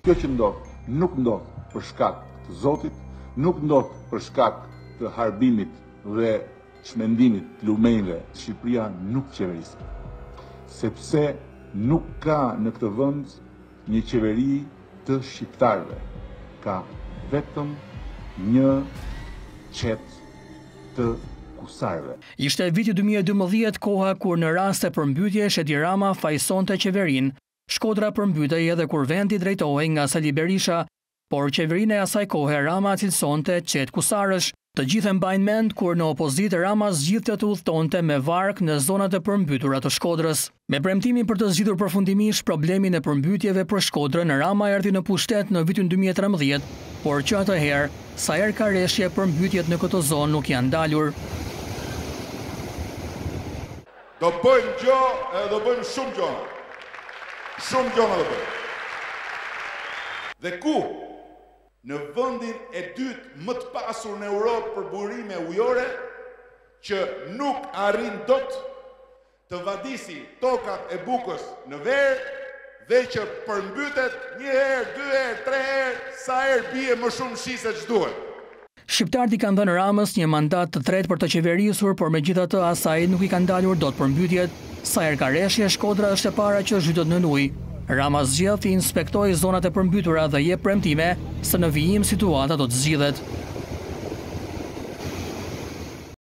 Kjo që ndodh nuk ndodh për shkak të Zotit, nuk ndodh për shkak të harbimit dhe çmendimit të lumenjve. Shqipëria nuk qeverisë, sepse nuk ka në këtë vend një qeveri të shqiptarëve. Ka vetëm një qet të kusarëve. Ishte viti 2012 koha kur në rast të përmbytjesh edi Rama fajsonte qeverinë. Shkodra përmbytej edhe kur vendi drejtohej nga Sali Berisha, por qeverinë e asaj kohe Rama cilësonte qet kusarësh. Të gjithë mbajnë mend kur në opozitë Rama zgjidhte të udhtonte me varg në zonat e përmbytura të Shkodrës. Me premtimin për të zgjidhur përfundimisht problemin e përmbytjeve për Shkodrën, Rama erdhi në pushtet në vitin 2013, por që atëherë, sa herë ka rreshje, përmbytjet në këtë zonë nuk janë dalur. Do bëjmë gjë edhe do bëjmë shumë gjëra. Shumë gjëra do bëjmë. Dhe ku? Në vendin e dytë më të pasur në Europë për burime ujore, që nuk arrin dot të vadisi tokat e Bukës në verë, dhe që përmbytet një herë, dy herë, tre herë, sa herë bie më shumë shi se ç'duhet. Shqiptarët i kanë dhënë Ramës një mandat të tretë për të qeverisur, por megjithatë asaj nuk i kanë dalur dot përmbytjet. Sa herë ka rreshje, Shkodra është e para që zhytet në ujë. Rama zgjedh të inspektojë zonat e përmbytura dhe jep premtime se në vijim situata do të zgjidhet.